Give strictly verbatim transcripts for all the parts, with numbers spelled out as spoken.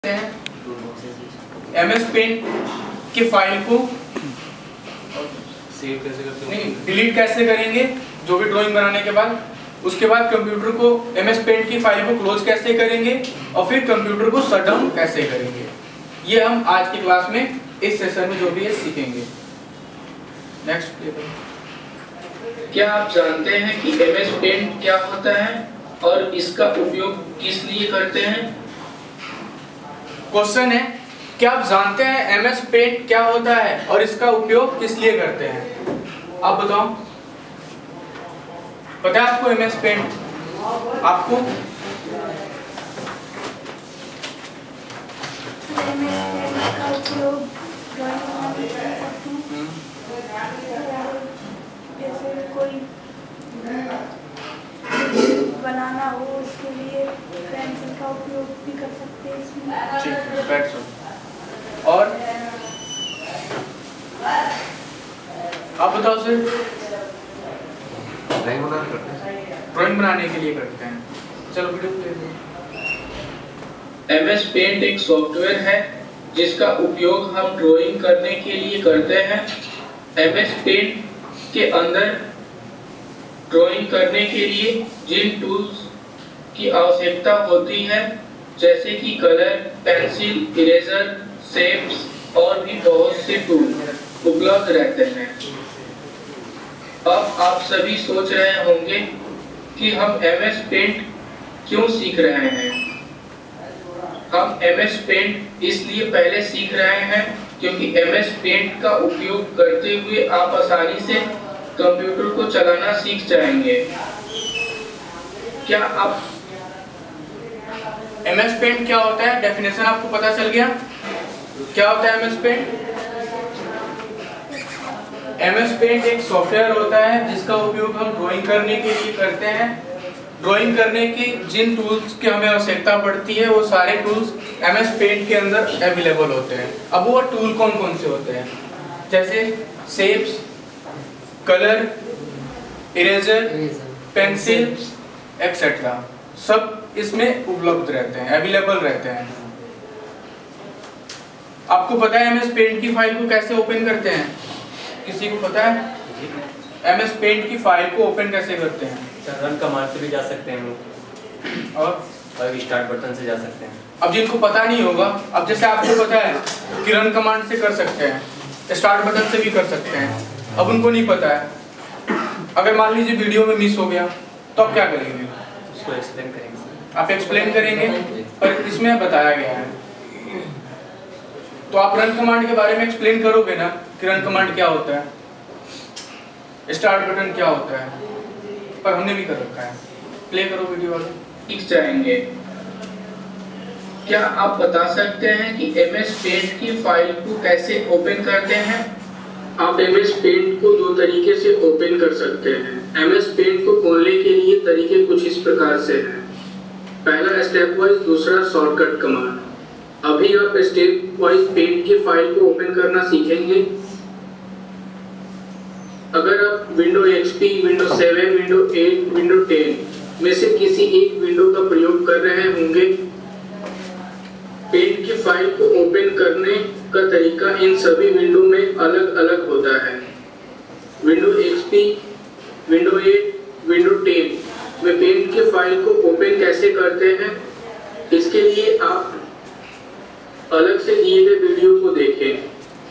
M S paint के file को save कैसे करते हो? नहीं डिलीट कैसे करेंगे जो भी ड्राइंग बनाने के बाद, उसके बाद कंप्यूटर को एम एस पेंट की फाइल को क्लोज कैसे करेंगे और फिर कंप्यूटर को शट डाउन कैसे करेंगे, ये हम आज की क्लास में इस सेशन में जो भी है सीखेंगे। नेक्स्ट, क्या आप जानते हैं कि एम एस पेंट क्या होता है और इसका उपयोग किस लिए करते हैं? क्वेश्चन है क्या आप जानते हैं एम एस पेंट क्या होता है और इसका उपयोग किस लिए करते हैं? आप बताओ, पता है आपको एम एस पेंट? आपको एम एस पेंट का उपयोग जैसे कोई बनाना हो उसके लिए पेंसिल का उपयोग भी कर सकते हैं इसमें। ठीक है, बैठ जाओ। और आप बताओ सर। ड्राइंग बनाने करते हैं। ड्राइंग बनाने के लिए करते हैं। चलो वीडियो प्ले करो। एम एस पेंट एक सॉफ्टवेयर है जिसका उपयोग हम ड्राइंग करने के लिए करते हैं। एम एस पेंट के अंदर ड्राइंग करने के लिए जिन टूल्स की आवश्यकता होती है जैसे कि कलर, पेंसिल, इरेजर, शेप्स और भी बहुत से टूल उपलब्ध रहते हैं। अब आप सभी सोच रहे होंगे कि हम एम एस पेंट क्यों सीख रहे हैं। हम एम एस पेंट इसलिए पहले सीख रहे हैं क्योंकि एम एस पेंट का उपयोग करते हुए आप आसानी से कंप्यूटर को चलाना सीख जाएंगे। क्या आप एम एस पेंट क्या होता है, डेफिनेशन आपको पता चल गया? क्या होता है M S paint? M S paint एक सॉफ्टवेयर होता है जिसका उपयोग हम ड्राइंग करने के लिए करते हैं। ड्राइंग करने की जिन टूल्स की हमें आवश्यकता पड़ती है वो सारे टूल्स एम एस पेंट के अंदर अवेलेबल होते हैं। अब वो टूल कौन कौन से होते हैं? जैसे shapes, colour, eraser, pencil etcetera, सब इसमें उपलब्ध रहते हैं, अवेलेबल रहते हैं। आपको पता है एम एस पेंट की फाइल को कैसे ओपन करते हैं? किसी को पता है एम एस पेंट की फाइल को ओपन कैसे करते हैं? रन कमांड से भी जा सकते हैं लोग और और स्टार्ट बटन से जा सकते हैं। अब जिनको पता नहीं होगा, अब जैसे आपको पता है कि रन कमांड से कर सकते हैं, स्टार्ट बटन से भी कर सकते हैं, अब उनको नहीं पता है। अगर मान लीजिए वीडियो में मिस हो गया तो आप क्या करेंगे? उसको एक्सप्लेन करेंगे। आप एक्सप्लेन करेंगे पर इसमें बताया गया है, तो आप रन कमांड के बारे में एक्सप्लेन करोगे ना कि रन कमांड क्या होता है, स्टार्ट बटन क्या होता है, पर हमने भी कर रखा है। प्ले करो वीडियो वाले। सीख जाएंगे। क्या आप बता सकते हैं कि एम एस पेंट की फाइल को कैसे ओपन करते हैं? आप एम एस पेंट को दो तरीके से ओपन कर सकते हैं। एम एस पेंट को खोलने के लिए तरीके कुछ इस प्रकार से हैं। पहला स्टेप वाइज, दूसरा शॉर्टकट कमांड। अभी आप स्टेप वाइज पेंट की फाइल को ओपन करना सीखेंगे। अगर आप window XP, window seven, window eight, window ten में से किसी एक विंडो का प्रयोग कर रहे होंगे, पेंट की फाइल को ओपन करने का तरीका इन सभी विंडो में अलग अलग होता है। Window XP, window eight, window ten में पेंट की फाइल को ओपन कैसे करते हैं, इसके लिए आप अलग से दिए गए वीडियो को देखें।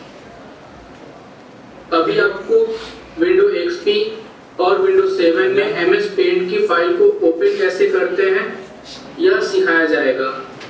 अभी आपको विंडो एक्सपी और विंडो सेवन में एम एस पेंट की फाइल को ओपन कैसे करते हैं यह सिखाया जाएगा।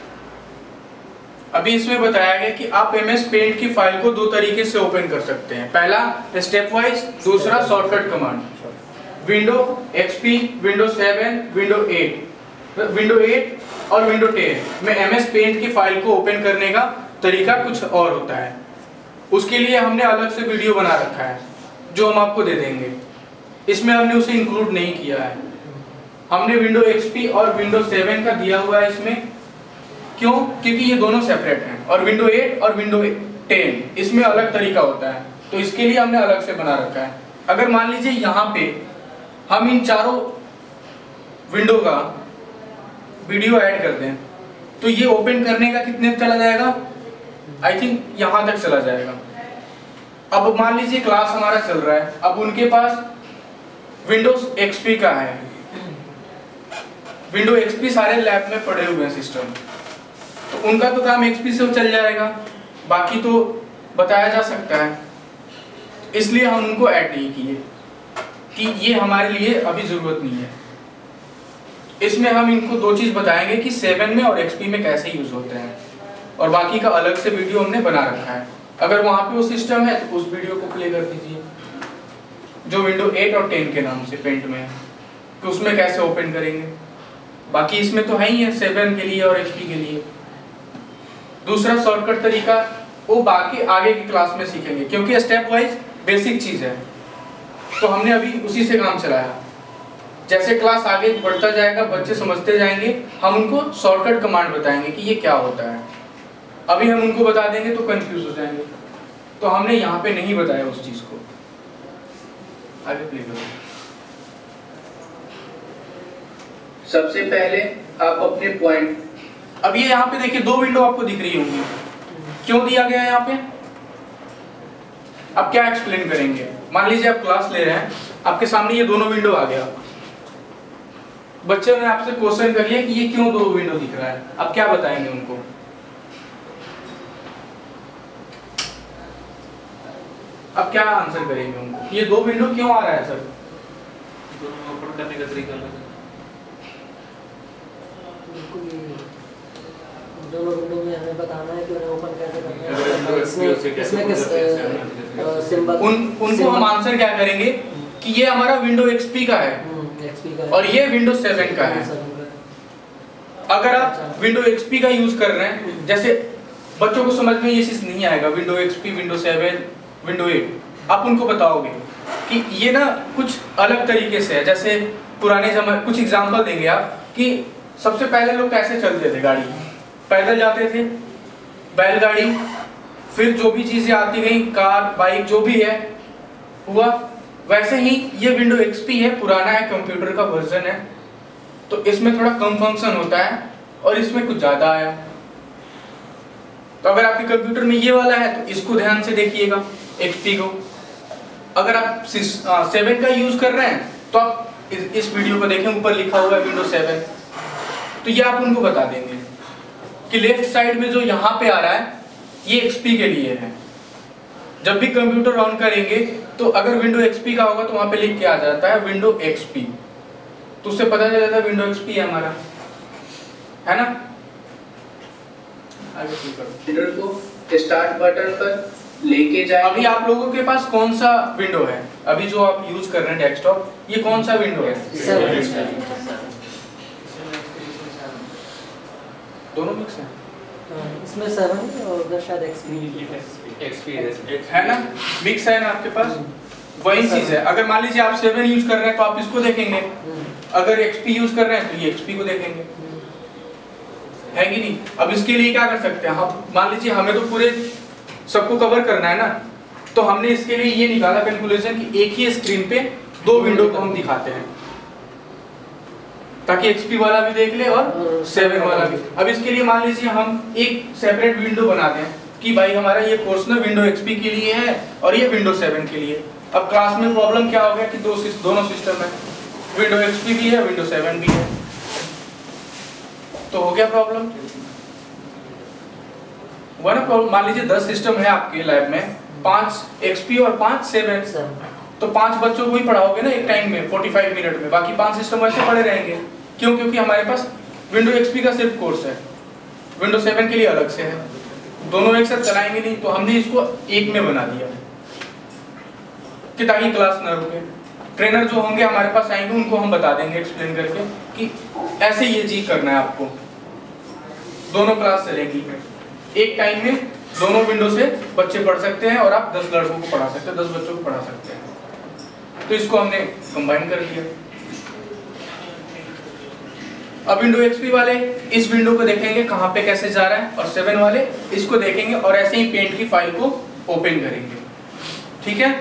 अभी इसमें बताया गया कि आप एम एस पेंट की फाइल को दो तरीके से ओपन कर सकते हैं। पहला स्टेप वाइज, दूसरा shortcut command. Window XP, window seven, window eight, window eight और विंडो टेन में एम एस पेंट की फाइल को ओपन करने का तरीका कुछ और होता है। उसके लिए हमने अलग से वीडियो बना रखा है जो हम आपको दे देंगे। इसमें हमने उसे इंक्लूड नहीं किया है। हमने विंडो एक्सपी और विंडो सेवन का दिया हुआ है इसमें। क्यों? क्योंकि ये दोनों सेपरेट हैं और विंडो एट और विंडो टेन इसमें अलग तरीका होता है, तो इसके लिए हमने अलग से बना रखा है। अगर मान लीजिए यहाँ पे हम इन चारों विंडो का वीडियो ऐड कर दें तो ये ओपन करने का कितने चला जाएगा, आई थिंक यहाँ तक चला जाएगा। अब मान लीजिए क्लास हमारा चल रहा है, अब उनके पास विंडोज एक्सपी का है, विंडो एक्सपी सारे लैब में पड़े हुए हैं सिस्टम, तो उनका तो काम एक्सपी से चल जाएगा, बाकी तो बताया जा सकता है। इसलिए हम उनको ऐड नहीं किए कि ये हमारे लिए अभी जरूरत नहीं है। इसमें हम इनको दो चीज बताएंगे कि सेवन में और एक्सपी में कैसे यूज होते हैं, और बाकी का अलग से वीडियो हमने बना रखा है। अगर वहां पे वो सिस्टम है तो उस वीडियो को प्ले कर दीजिए जो विंडो एट और टेन के नाम से पेंट में है, कि उसमें कैसे ओपन करेंगे। बाकी इसमें तो है ही है सेवन के लिए और एक्सपी के लिए। दूसरा शॉर्टकट तरीका वो बाकी आगे की क्लास में सीखेंगे, क्योंकि स्टेप वाइज बेसिक चीज है, तो हमने अभी उसी से काम चलाया। जैसे क्लास आगे बढ़ता जाएगा, बच्चे समझते जाएंगे, हम उनको शॉर्टकट कमांड बताएंगे कि ये क्या होता है। अभी हम उनको बता देंगे तो कंफ्यूज हो जाएंगे, तो हमने यहाँ पे नहीं बताया उस चीज को। आगे प्ले करो। सबसे पहले आप अपने पॉइंट, अब ये यहाँ पे देखिए दो विंडो आपको दिख रही होंगी, क्यों दिया गया है यहाँ पे? अब क्या एक्सप्लेन करेंगे? मान लीजिए आप क्लास ले रहे हैं, आपके सामने ये दोनों विंडो आ गया, बच्चे ने आपसे क्वेश्चन कर लिया कि ये क्यों दो विंडो दिख रहा है, अब क्या बताएंगे उनको? अब क्या आंसर करेंगे उनको? ये दो विंडो क्यों आ रहा है सर? दोनों ओपन करने का तरीका अलग है। दोनों विंडो में हमें बताना है कि उन्हें ओपन कैसे करना अगर है। विंडो इसमें एक्सपी से इसमें किस कैसे सिंबल उन उनको हम आंसर क्या करेंगे कि ये हमारा विंडो एक्सपी का है एक्सपी का है और ये विंडो सेवन का है। अगर आप विंडो एक्सपी का यूज कर रहे हैं, जैसे बच्चों को समझ में ये चीज नहीं आएगा, window XP, window seven, window eight, आप उनको बताओगे कि ये ना कुछ अलग तरीके से है। जैसे पुराने जमाने, कुछ एग्जांपल देंगे आप कि सबसे पहले लोग कैसे चलते थे, गाड़ी पैदल जाते थे, बैलगाड़ी, फिर जो भी चीजें आती गई, कार, बाइक, जो भी है हुआ। वैसे ही ये विंडो एक्सपी है, पुराना है, कंप्यूटर का वर्जन है, तो इसमें थोड़ा कम फंक्शन होता है और इसमें कुछ ज्यादा आया। तो अगर आपके कंप्यूटर में ये वाला है तो इसको ध्यान से देखिएगा, एक्सपी को। अगर आप सेवन का यूज कर रहे हैं तो आप इस, इस वीडियो को देखें, ऊपर लिखा हुआ है विंडो सेवन, तो ये आप उनको बता देंगे कि लेफ्ट साइड में जो यहाँ पे आ रहा है ये एक्सपी के लिए है। जब भी कंप्यूटर ऑन करेंगे तो अगर विंडो एक्सपी का होगा तो वहां पे लिख के आ जाता है विंडो एक्सपी, तो उससे पता चल जाता है विंडो एक्सपी है हमारा, है ना? आगे क्लिक करो। कंप्यूटर को स्टार्ट बटन पर लेके जाए। अभी आप लोगों के पास कौन सा विंडो है? अभी जो आप यूज कर रहे हैं डेस्कटॉप, ये कौन सा विंडो है? दोनों मिक्स है, इसमें सेवन और उधर शायद एक्सपी एक्सपी है ना? मिक्स है ना आपके पास? वही चीज है। अगर मान लीजिए आप सेवन यूज कर रहे हैं तो आप इसको देखेंगे, अगर एक्सपी यूज कर रहे हैं तो ये एक्सपी को देखेंगे, है कि नहीं? अब इसके लिए क्या कर सकते हैं हम? मान लीजिए हमें तो पूरे सबको कवर करना है ना, तो हमने इसके लिए ये निकाला कैलकुलेशन कि एक ही स्क्रीन पे दो विंडो को हम दिखाते हैं, ताकि एक्सपी वाला भी देख ले और सेवन वाला भी। अब इसके लिए मान लीजिए हम एक सेपरेट विंडो बनाते हैं कि भाई हमारा ये कोर्स ना विंडो एक्सपी के लिए है और ये विंडो सेवन के लिए। अब क्लास में प्रॉब्लम क्या हो गया कि दो दोनों सिस्टम है, विंडो एक्सपी भी है, विंडो सेवन भी है, तो हो गया प्रॉब्लम। हुआ ना प्रॉब्लम? मान लीजिए दस सिस्टम है आपके लैब में, पांच एक्सपी और पांच सेवन, तो पांच बच्चों को ही पढ़ाओगे ना एक टाइम में पैंतालीस मिनट में, बाकी पांच सिस्टम वैसे पड़े रहेंगे। क्यों? क्योंकि हमारे पास विंडो एक्सपी का सिर्फ कोर्स है, विंडो सेवन के लिए अलग से है, दोनों एक साथ चलाएंगे नहीं, तो हमने इसको एक में बना दिया कि ताकि क्लास ना रुके। ट्रेनर जो होंगे हमारे पास आएंगे, उनको हम बता देंगे एक्सप्लेन करके कि ऐसे ये चीज करना है आपको, दोनों क्लास चलेगी एक टाइम में, दोनों विंडो से बच्चे पढ़ सकते हैं और आप दस लड़कों को पढ़ा सकते हैं, दस बच्चों को पढ़ा सकते हैं। तो इसको हमने कंबाइन कर दिया। अब विंडो एक्सपी वाले इस विंडो को देखेंगे कहाँ पे कैसे जा रहा है, और सेवन वाले इसको देखेंगे और ऐसे ही पेंट की फाइल को ओपन करेंगे। ठीक है,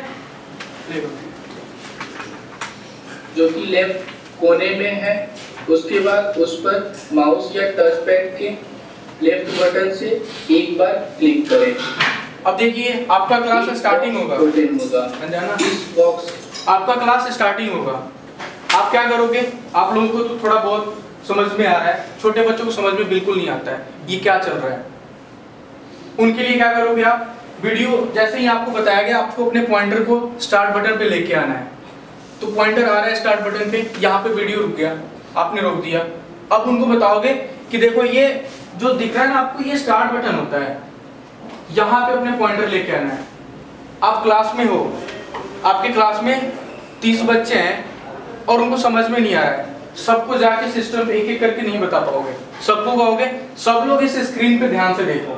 जो कि लेफ्ट कोने में है, उसके बाद उस पर माउस या टच पैड के लेफ्ट बटन से एक बार क्लिक करें। अब देखिए आपका क्लास स्टार्टिंग होगा, ओपन होगा। जाना इस बॉक्स आपका क्लास स्टार्टिंग होगा। आप क्या करोगे, आप लोगों को तो थोड़ा बहुत समझ में आ रहा है, छोटे बच्चों को समझ में बिल्कुल नहीं आता है ये क्या चल रहा है। उनके लिए क्या करोगे आप, वीडियो जैसे ही आपको बताया गया आपको अपने पॉइंटर को स्टार्ट बटन पे लेके आना है। तो पॉइंटर आ रहा है स्टार्ट बटन पे, यहाँ पे वीडियो रुक गया, आपने रोक दिया। अब उनको बताओगे कि देखो ये जो दिख रहा है ना आपको, ये स्टार्ट बटन होता है, यहाँ पे अपने पॉइंटर लेके आना है। आप क्लास में हो, आपके क्लास में तीस बच्चे हैं और उनको समझ में नहीं आ रहा है, सबको जाके सिस्टम पे एक एक करके नहीं बता पाओगे। सबको कहोगे सब लोग इस स्क्रीन पे ध्यान से देखो,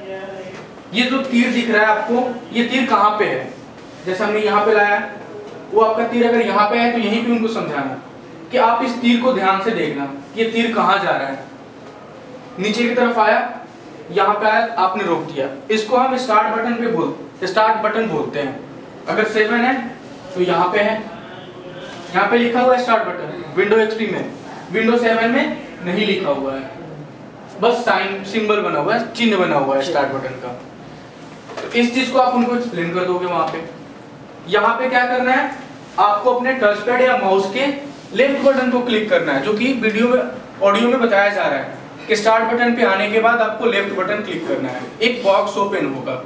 ये जो तीर दिख रहा है आपको, ये तीर कहाँ पे है। जैसे हमने यहाँ पे लाया है, वो आपका तीर अगर यहाँ पे है तो यहीं पे उनको समझाना कि आप इस तीर को ध्यान से देखना, ये तीर कहाँ जा रहा है। नीचे की तरफ आया, यहाँ पे आया, आपने रोक दिया। इसको हम स्टार्ट बटन पे बोल स्टार्ट बटन बोलते हैं। अगर सेवन है तो यहाँ पे है, यहाँ पे लिखा हुआ है स्टार्ट बटन। विंडो एक्सपी में, विंडो सेवन में नहीं लिखा हुआ है, बस साइन सिंबल बना हुआ है, चिन्ह बना हुआ है स्टार्ट बटन का। तो इस चीज को आप उनको एक्सप्लेन कर दोगे वहां पे। यहाँ पे क्या करना है, आपको अपने टच पैड या माउस के लेफ्ट बटन को क्लिक करना है, जो कि वीडियो में ऑडियो में बताया जा रहा है कि स्टार्ट बटन पे आने के बाद आपको लेफ्ट बटन क्लिक करना है। एक बॉक्स ओपन होगा,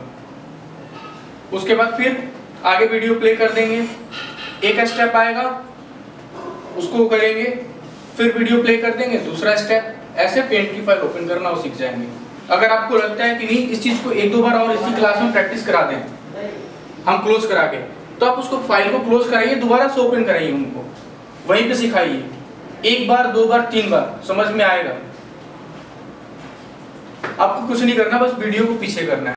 उसके बाद फिर आगे वीडियो प्ले कर देंगे, एक स्टेप आएगा उसको करेंगे, फिर वीडियो प्ले कर देंगे, दूसरा स्टेप, ऐसे पेंट की फाइल ओपन करना वो सीख जाएंगे। अगर आपको लगता है कि नहीं इस चीज को एक दो बार और इसी क्लास में प्रैक्टिस करा दें हम क्लोज करा के, तो आप उसको फाइल को क्लोज कराइए, दोबारा से ओपन कराइए, उनको वहीं पे सिखाइए। एक बार, दो बार, तीन बार समझ में आएगा। आपको कुछ नहीं करना, बस वीडियो को पीछे करना है।